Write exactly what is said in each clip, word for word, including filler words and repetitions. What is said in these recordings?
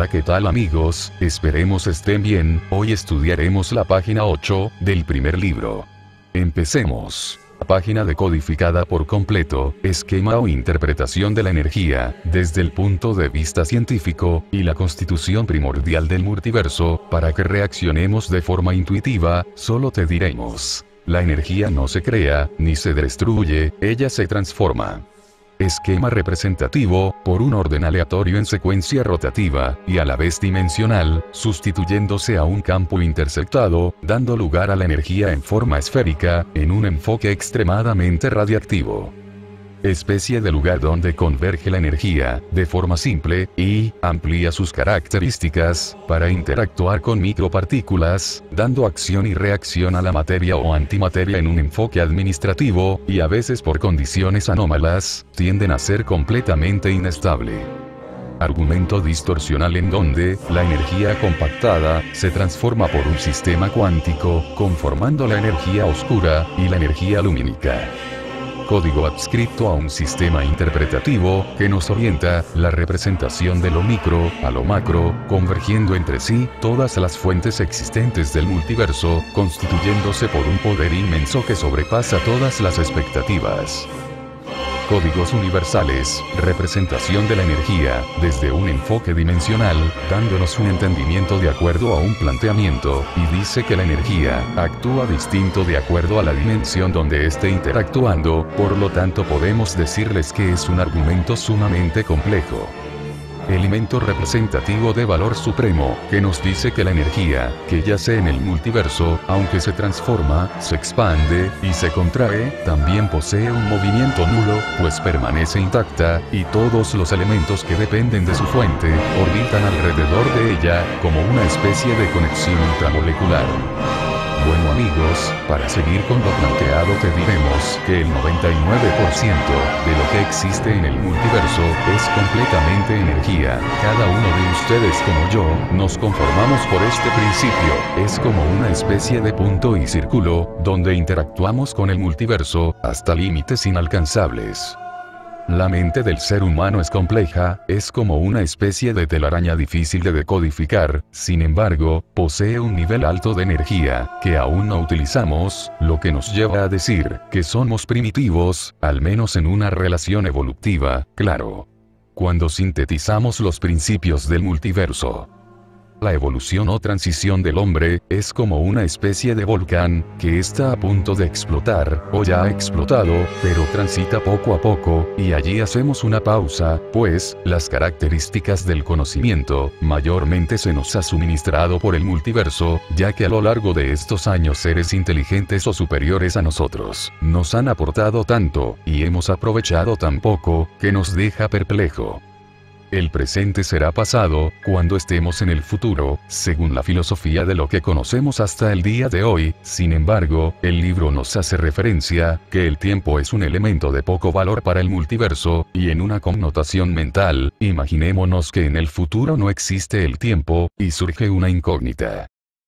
Hola, ¿qué tal amigos? Esperemos estén bien. Hoy estudiaremos la página ocho del primer libro. Empecemos. La página decodificada por completo, esquema o interpretación de la energía, desde el punto de vista científico, y la constitución primordial del multiverso. Para que reaccionemos de forma intuitiva, solo te diremos: la energía no se crea, ni se destruye, ella se transforma. Esquema representativo, por un orden aleatorio en secuencia rotativa, y a la vez dimensional, sustituyéndose a un campo intersectado, dando lugar a la energía en forma esférica, en un enfoque extremadamente radiactivo. Especie de lugar donde converge la energía, de forma simple, y amplía sus características, para interactuar con micropartículas, dando acción y reacción a la materia o antimateria en un enfoque administrativo, y a veces por condiciones anómalas, tienden a ser completamente inestable. Argumento distorsional en donde, la energía compactada, se transforma por un sistema cuántico, conformando la energía oscura, y la energía lumínica. Código adscrito a un sistema interpretativo, que nos orienta, la representación de lo micro, a lo macro, convergiendo entre sí, todas las fuentes existentes del multiverso, constituyéndose por un poder inmenso que sobrepasa todas las expectativas. Códigos universales, representación de la energía, desde un enfoque dimensional, dándonos un entendimiento de acuerdo a un planteamiento, y dice que la energía actúa distinto de acuerdo a la dimensión donde esté interactuando, por lo tanto podemos decirles que es un argumento sumamente complejo. Elemento representativo de valor supremo, que nos dice que la energía, que yace en el multiverso, aunque se transforma, se expande, y se contrae, también posee un movimiento nulo, pues permanece intacta, y todos los elementos que dependen de su fuente, orbitan alrededor de ella, como una especie de conexión intramolecular. Bueno amigos, para seguir con lo planteado te diremos que el noventa y nueve por ciento de lo que existe en el multiverso es completamente energía. Cada uno de ustedes como yo, nos conformamos por este principio. Es como una especie de punto y círculo, donde interactuamos con el multiverso, hasta límites inalcanzables. La mente del ser humano es compleja, es como una especie de telaraña difícil de decodificar, sin embargo, posee un nivel alto de energía, que aún no utilizamos, lo que nos lleva a decir, que somos primitivos, al menos en una relación evolutiva, claro. Cuando sintetizamos los principios del multiverso, la evolución o transición del hombre, es como una especie de volcán, que está a punto de explotar, o ya ha explotado, pero transita poco a poco, y allí hacemos una pausa, pues, las características del conocimiento, mayormente se nos ha suministrado por el multiverso, ya que a lo largo de estos años seres inteligentes o superiores a nosotros, nos han aportado tanto, y hemos aprovechado tan poco, que nos deja perplejo. El presente será pasado, cuando estemos en el futuro, según la filosofía de lo que conocemos hasta el día de hoy. Sin embargo, el libro nos hace referencia, que el tiempo es un elemento de poco valor para el multiverso, y en una connotación mental, imaginémonos que en el futuro no existe el tiempo, y surge una incógnita.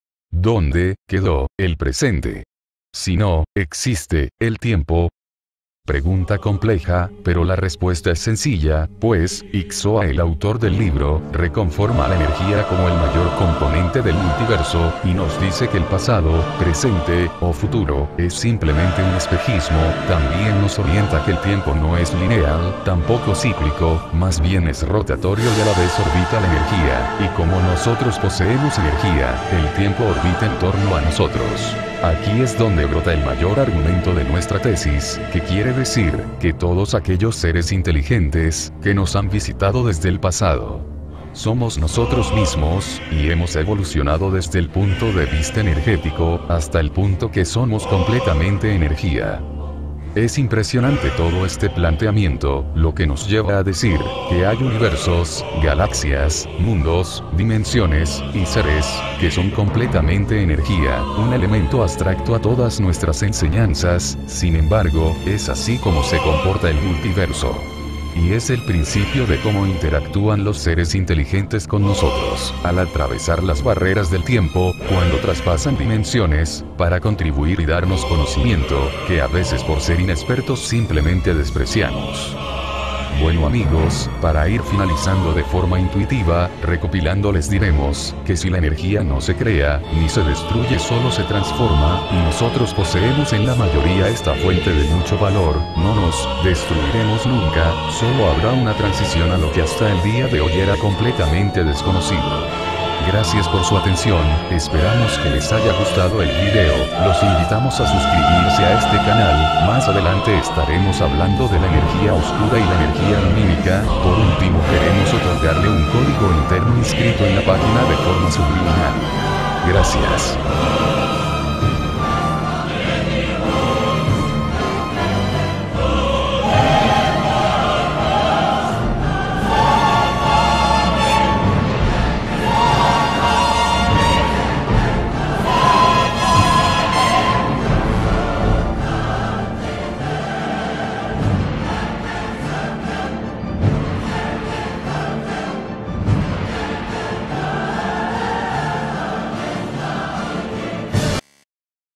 ¿Dónde quedó el presente? Si no existe el tiempo. Pregunta compleja, pero la respuesta es sencilla, pues, Ixoa, el autor del libro, reconforma la energía como el mayor componente del multiverso, y nos dice que el pasado, presente, o futuro, es simplemente un espejismo. También nos orienta que el tiempo no es lineal, tampoco cíclico, más bien es rotatorio y a la vez orbita la energía, y como nosotros poseemos energía, el tiempo orbita en torno a nosotros. Aquí es donde brota el mayor argumento de nuestra tesis, que quiere decir, que todos aquellos seres inteligentes, que nos han visitado desde el pasado, somos nosotros mismos, y hemos evolucionado desde el punto de vista energético, hasta el punto que somos completamente energía. Es impresionante todo este planteamiento, lo que nos lleva a decir, que hay universos, galaxias, mundos, dimensiones, y seres, que son completamente energía, un elemento abstracto a todas nuestras enseñanzas. Sin embargo, es así como se comporta el multiverso. Y es el principio de cómo interactúan los seres inteligentes con nosotros, al atravesar las barreras del tiempo, cuando traspasan dimensiones, para contribuir y darnos conocimiento, que a veces por ser inexpertos simplemente despreciamos. Bueno amigos, para ir finalizando de forma intuitiva, recopilando les diremos, que si la energía no se crea, ni se destruye solo se transforma, y nosotros poseemos en la mayoría esta fuente de mucho valor, no nos destruiremos nunca, solo habrá una transición a lo que hasta el día de hoy era completamente desconocido. Gracias por su atención, esperamos que les haya gustado el video, los invitamos a suscribirse a este canal, más adelante estaremos hablando de la energía oscura y la energía lumínica, por último queremos otorgarle un código interno inscrito en la página de forma subliminal. Gracias.